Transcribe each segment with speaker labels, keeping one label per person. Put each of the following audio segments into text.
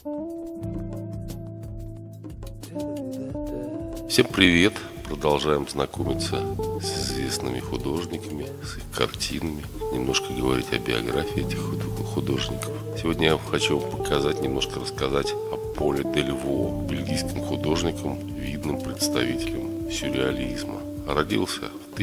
Speaker 1: Всем привет! Продолжаем знакомиться с известными художниками, с их картинами, немножко говорить о биографии этих художников. Сегодня я хочу вам показать, немножко рассказать о Поле Дельво, бельгийском художником, видным представителем сюрреализма. Родился в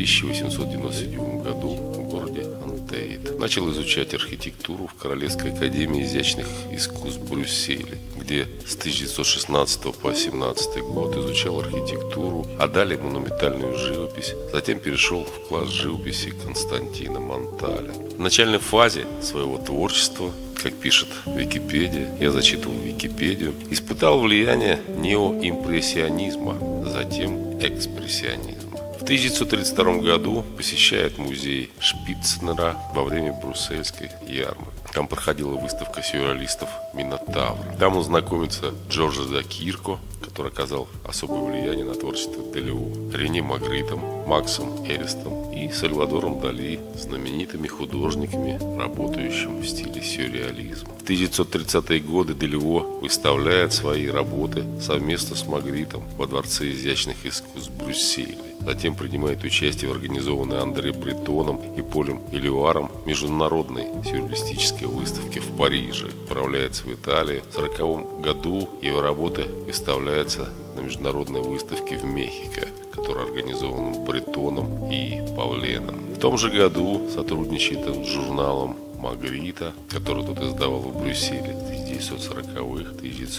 Speaker 1: 1897 году в городе Антейт. Начал изучать архитектуру в Королевской академии изящных искусств в Брюсселе, где с 1916 по 1917 год изучал архитектуру, а далее монументальную живопись. Затем перешел в класс живописи Константина Монталя. В начальной фазе своего творчества, как пишет Википедия, я зачитывал Википедию, испытал влияние неоимпрессионизма, затем экспрессионизма. В 1932 году посещает музей Шпицнера во время брюссельской ярмарки. Там проходила выставка сюрреалистов «Минотавр». Там он знакомится с Джорджо де Кирко, который оказал особое влияние на творчество Дельво, Рене Магритом, Максом Эристом и Сальвадором Дали, знаменитыми художниками, работающими в стиле сюрреализма. В 1930-е годы Дельво выставляет свои работы совместно с Магритом во Дворце изящных искусств в Брюсселе. Затем принимает участие в организованной Андре Бретоном и Полем Элюаром международной сюрреалистической выставке в Париже. Отправляется в Италию. В 1940 году его работы выставляются на международной выставке в Мехико, которая организована Бретоном и Пауленом. В том же году сотрудничает с журналом Магрита, который тот издавал в Брюсселе в 1940-х,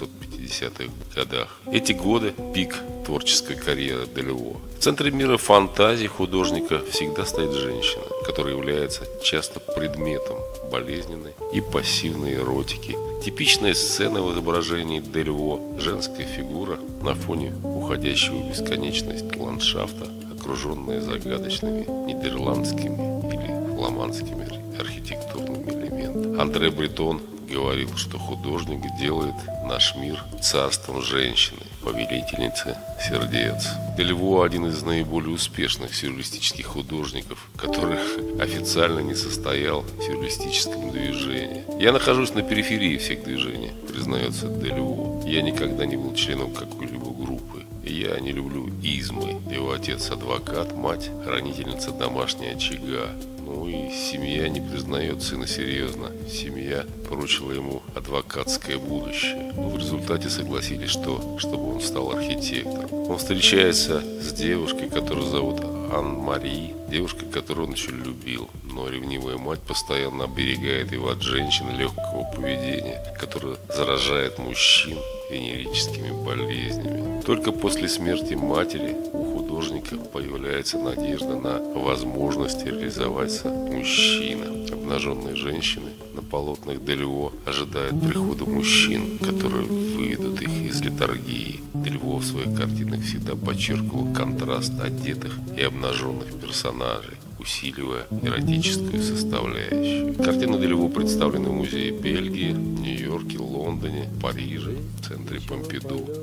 Speaker 1: 1950-х годах. Эти годы – пик творческой карьеры Дельво. В центре мира фантазии художника всегда стоит женщина, которая является часто предметом болезненной и пассивной эротики. Типичная сцена в изображении Дельво – женская фигура на фоне уходящего в бесконечность ландшафта, окруженная загадочными нидерландскими или фламандскими архитектурными элементами. Андре Бретон говорил, что художник делает наш мир царством женщины, повелительницы сердец. Дельво – один из наиболее успешных сюрреалистических художников, который официально не состоял в сюрреалистическом движении. «Я нахожусь на периферии всех движений», признается Дельво. «Я никогда не был членом какой-либо группы. Я не люблю измы». Его отец – адвокат, мать – хранительница домашнего очага. Ну и семья не признает сына серьезно. Семья поручила ему адвокатское будущее. Но в результате согласились, чтобы он стал архитектором. Он встречается с девушкой, которую зовут Ан-Мари, девушкой, которую он очень любил. Но ревнивая мать постоянно оберегает его от женщин легкого поведения, которая заражает мужчин венерическими болезнями. Только после смерти матери у художника появляется надежда на возможность реализоваться мужчина. Обнаженные женщины на полотнах Дельво ожидают прихода мужчин, которые выведут их из летаргии. Дельво в своих картинах всегда подчеркивал контраст одетых и обнаженных персонажей, усиливая эротическую составляющую. Картины Дельво представлены в музее Бельгии, Нью-Йорке, Лондоне, Париже, в центре Помпиду. В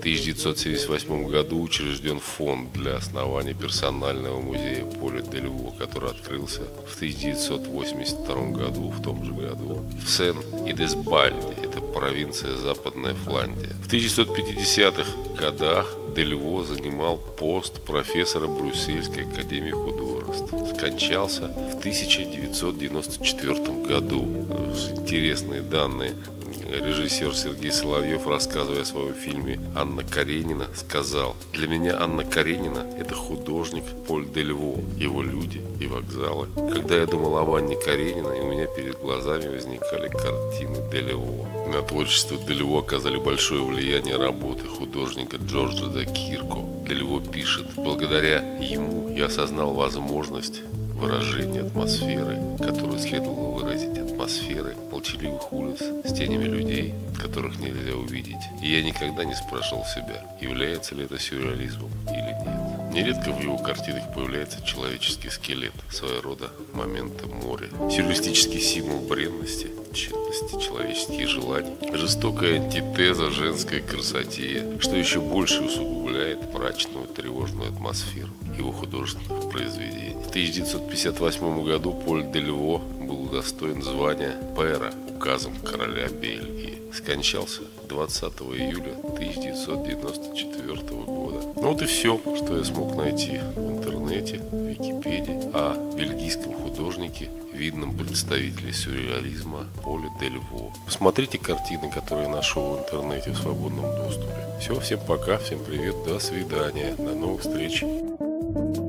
Speaker 1: 1978 году учрежден фонд для основания персонального музея Поля Дельво, который открылся в 1982 году, в том же году, в Сен-Идесбальде, это провинция Западная Фландия. В 1950-х годах Дельво занимал пост профессора Брюссельской академии художеств. Скончался в 1994 году. Интересные данные. Режиссер Сергей Соловьев, рассказывая о своем фильме «Анна Каренина», сказал: «Для меня Анна Каренина – это художник Поль Дельво, его люди и вокзалы. Когда я думал об Анне Карениной, у меня перед глазами возникали картины Дельво». На творчество Дельво оказали большое влияние работы художника Джорджо де Кирко. Дельво пишет: «Благодаря ему я осознал возможность выражение атмосферы, которую следовало выразить, атмосферы молчаливых улиц с тенями людей, которых нельзя увидеть. И я никогда не спрашивал себя, является ли это сюрреализмом или нет». Нередко в его картинах появляется человеческий скелет, своего рода момента моря. Сюрреалистический символ бренности, тщетности человеческих желаний, жестокая антитеза женской красоте, что еще больше усугубляет мрачную тревожную атмосферу его художественных произведений. В 1958 году Поль Дельво был удостоен звания пэра указом короля Бельгии. Скончался 20 июля 1994 года. Ну вот и все, что я смог найти в интернете, в Википедии о бельгийском художнике, видном представителе сюрреализма Поле Дельво. Посмотрите картины, которые я нашел в интернете в свободном доступе. Все, всем пока, всем привет, до свидания, до новых встреч.